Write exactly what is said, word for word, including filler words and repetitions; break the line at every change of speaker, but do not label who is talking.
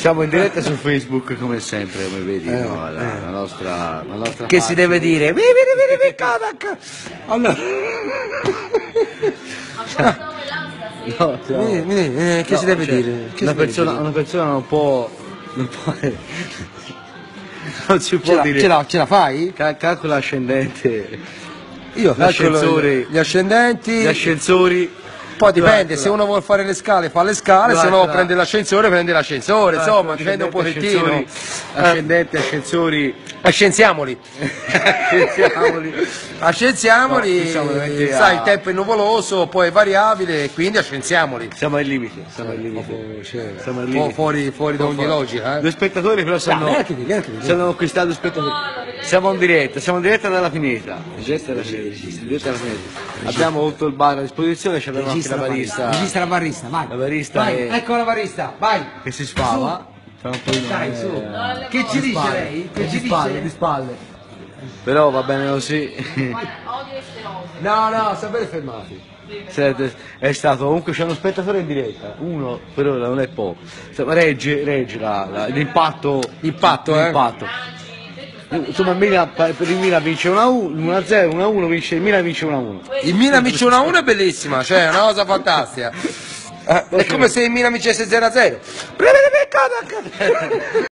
Siamo in diretta su Facebook come sempre, come vedi,
Eh,
no? la,
eh.
la nostra, la nostra
Che
faccia.
si deve dire? Vieni, vieni, vieni, Kodak! Allora...
No, no.
Vieni, vieni, eh, che
No,
si deve
cioè,
dire? Che
una,
si deve
persona,
dire?
una persona non può, non può, non si
Ce
può
la,
dire,
ce la, ce la fai?
Cal- calcola ascendente,
Io calcolo
L'ascensore.
gli ascendenti,
gli ascensori,
poi dipende,
calcola.
se uno vuole fare le scale fa le scale, se uno
Calcola.
prende l'ascensore prende l'ascensore, insomma dipende un
Ascendente,
pochettino.
ascensori, ascendenti, ascensori,
Ascensiamoli.
ascensiamoli.
Ascensiamoli,
No, siamo veramente a-
sai il tempo è nuvoloso, poi è variabile, quindi ascensiamoli.
Siamo al limite, siamo al limite. Siamo al
Fu-
limite.
fuori, fuori da ogni logica,
Due
eh?
spettatori però stanno,
Dai, neanche di- neanche di-
stanno conquistando spettatori. Siamo in diretta, siamo in diretta dalla finestra. In diretta dalla finestra. in diretta dalla finestra. Abbiamo tutto il bar a disposizione, ci abbiamo anche la barista.
Registra la barista, vai.
La barista
Vai,
è-
ecco la barista, vai.
che si sfava. Tra un po' di
Dai,
nome,
su.
eh,
Che ci
di
dice
spalle.
lei? Che
Di
ci
spalle,
dice?
di spalle. Però va bene così.
No, no, sapere fermati.
Senti, è stato comunque c'è uno spettatore in diretta, uno per ora non è poco. Insomma, regge, regge la- la- l'impatto.
Impatto, eh?
l'impatto. Insomma, il Milan, per il Milan vince uno a zero, uno a uno vince il Milan vince uno a uno.
Il Milan vince uno a uno è bellissima, cioè è una cosa fantastica. Eh, è come se il Milan vincesse zero a zero.